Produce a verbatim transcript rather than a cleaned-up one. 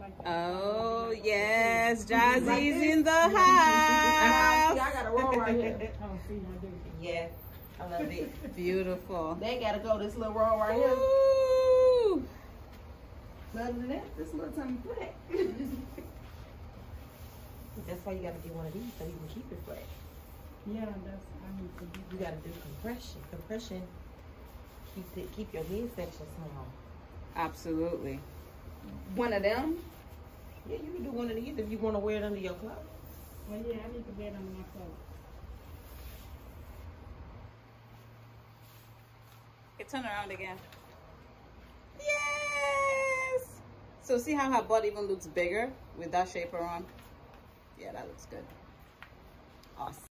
Oh, yes. Jazzy's like in the house. I got a roll right here. Oh, see, I do. Yes, I love it. Beautiful. They gotta go this little roll right here. Ooh. Other than that, this little tiny flat. That's why you gotta get one of these so you can keep it flat. Yeah, that's, I need to do. You gotta do compression. Compression keep it, keep your midsection small. Absolutely. One of them? Yeah, you can do one of these if you want to wear it under your clothes. Well, yeah, I need to wear it under my clothes. Okay, turn around again. Yes! So see how her butt even looks bigger with that shaper on? Yeah, that looks good. Awesome.